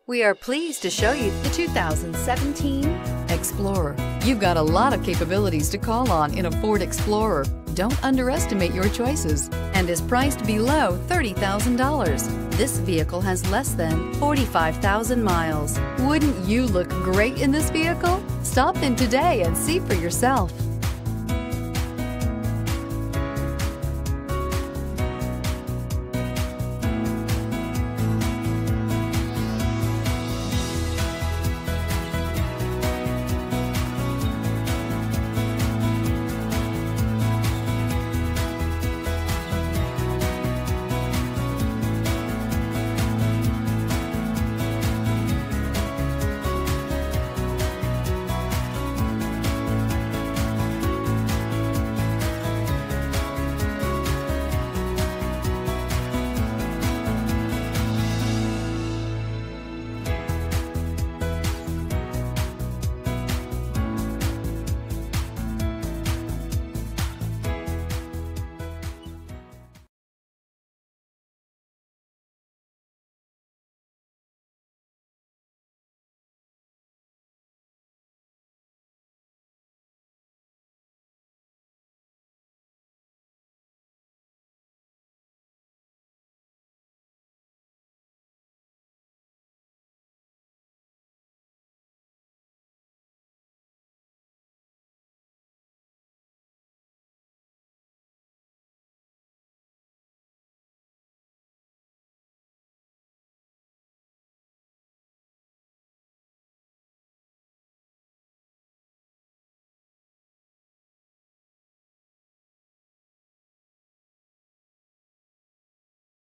We are pleased to show you the 2017 Explorer. You've got a lot of capabilities to call on in a Ford Explorer. Don't underestimate your choices, and is priced below $30,000. This vehicle has less than 45,000 miles. Wouldn't you look great in this vehicle? Stop in today and see for yourself.